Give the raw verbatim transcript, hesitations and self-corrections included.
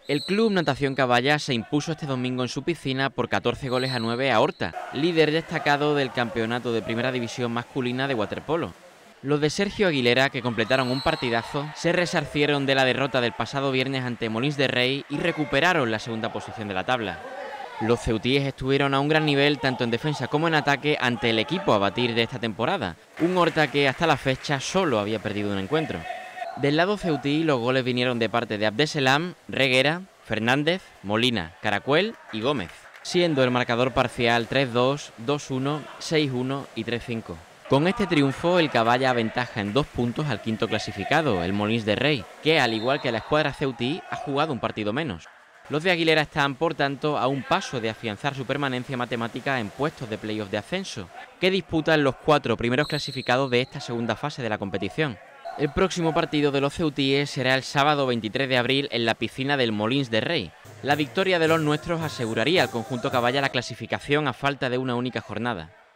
El Club Natación Caballa se impuso este domingo en su piscina por catorce goles a nueve a Horta, líder destacado del campeonato de primera división masculina de waterpolo. Los de Sergio Aguilera, que completaron un partidazo, se resarcieron de la derrota del pasado viernes ante Molins de Rey y recuperaron la segunda posición de la tabla. Los ceutíes estuvieron a un gran nivel tanto en defensa como en ataque ante el equipo a batir de esta temporada, un Horta que hasta la fecha solo había perdido un encuentro. Del lado ceutí, los goles vinieron de parte de Abdeselam, Reguera, Fernández, Molina, Caracuel y Gómez, siendo el marcador parcial tres dos, dos uno, seis uno y tres cinco. Con este triunfo, el Caballa aventaja en dos puntos al quinto clasificado, el Molins de Rey, que al igual que la escuadra ceutí, ha jugado un partido menos. Los de Aguilera están, por tanto, a un paso de afianzar su permanencia matemática en puestos de playoff de ascenso, que disputan los cuatro primeros clasificados de esta segunda fase de la competición. El próximo partido de los ceutíes será el sábado veintitrés de abril en la piscina del Molins de Rey. La victoria de los nuestros aseguraría al conjunto Caballa la clasificación a falta de una única jornada.